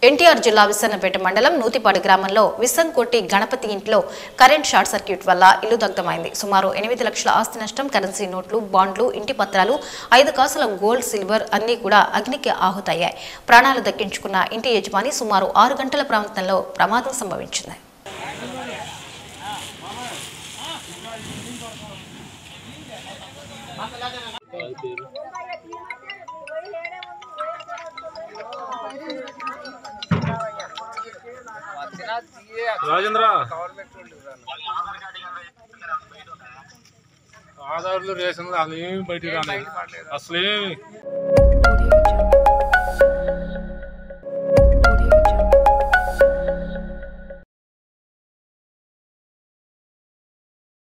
ఎన్టీఆర్ జిల్లా విసన్నపేట మండలం నూతిపాడు గ్రామంలో విసంకోటి గణపతి ఇంట్లో కరెంట్ షార్ట్ సర్క్యూట్ వల్ల ఇల్లు దగ్ధమైంది. సుమారు 8 లక్షల ఆస్తి నష్టం, కరెన్సీ నోట్లు, బాండ్లు, ఇంటి పత్రాలు, 5 కాసుల గోల్డ్, సిల్వర్ అన్ని కూడా అగ్నికి ఆహుతయ్యాయి. ప్రాణాలు దక్కించుకున్న ఇంటి యజమాని సుమారు 6 గంటల ప్రాంతంలో ప్రమాదం సంభవించింది. రాజేంద్ర ఆధార్లు రేషన్ అసలు ఏమి బయటికి రాలేదు అసలు ఏమి